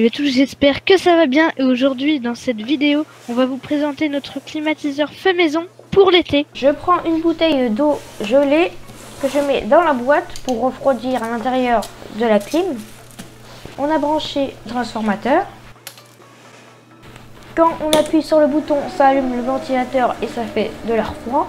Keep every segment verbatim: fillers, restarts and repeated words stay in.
Salut à tous, j'espère que ça va bien et aujourd'hui dans cette vidéo on va vous présenter notre climatiseur fait maison pour l'été. Je prends une bouteille d'eau gelée que je mets dans la boîte pour refroidir à l'intérieur de la clim. On a branché le transformateur. Quand on appuie sur le bouton, ça allume le ventilateur et ça fait de l'air froid.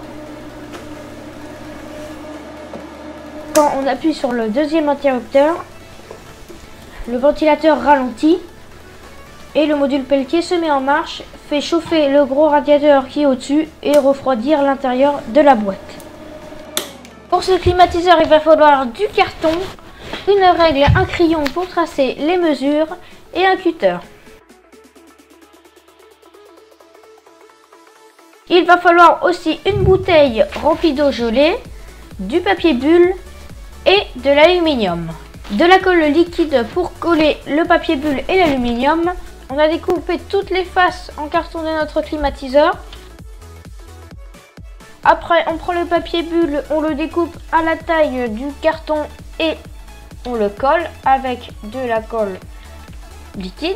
Quand on appuie sur le deuxième interrupteur, le ventilateur ralentit et le module Peltier se met en marche, fait chauffer le gros radiateur qui est au-dessus et refroidir l'intérieur de la boîte. Pour ce climatiseur, il va falloir du carton, une règle, un crayon pour tracer les mesures et un cutter. Il va falloir aussi une bouteille remplie d'eau gelée, du papier bulle et de l'aluminium. De la colle liquide pour coller le papier bulle et l'aluminium. On a découpé toutes les faces en carton de notre climatiseur. Après, on prend le papier bulle, on le découpe à la taille du carton et on le colle avec de la colle liquide.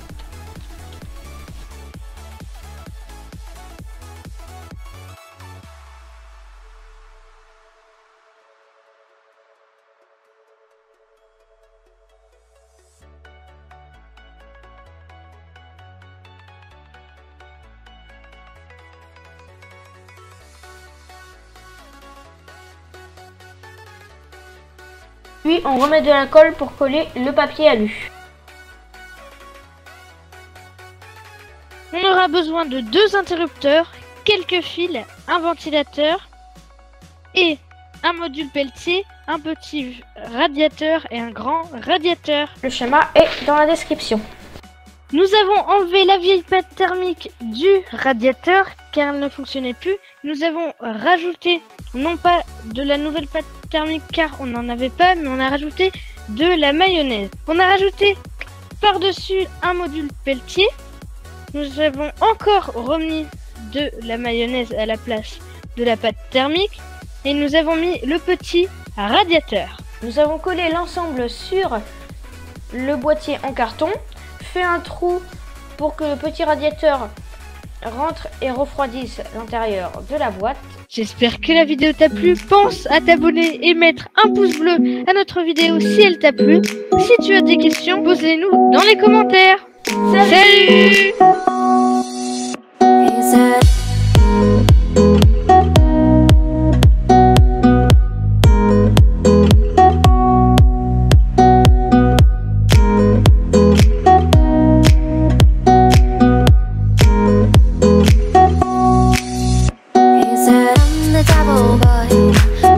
Puis on remet de la colle pour coller le papier alu. On aura besoin de deux interrupteurs, quelques fils, un ventilateur et un module Peltier, un petit radiateur et un grand radiateur. Le schéma est dans la description. Nous avons enlevé la vieille pâte thermique du radiateur car elle ne fonctionnait plus. Nous avons rajouté non pas de la nouvelle pâte thermique car on n'en avait pas, mais on a rajouté de la mayonnaise. On a rajouté par-dessus un module Peltier. Nous avons encore remis de la mayonnaise à la place de la pâte thermique et nous avons mis le petit radiateur. Nous avons collé l'ensemble sur le boîtier en carton, fait un trou pour que le petit radiateur rentre et refroidisse l'intérieur de la boîte. J'espère que la vidéo t'a plu. Pense à t'abonner et mettre un pouce bleu à notre vidéo si elle t'a plu. Si tu as des questions, pose-les-nous dans les commentaires. Salut, Salut the devil boy.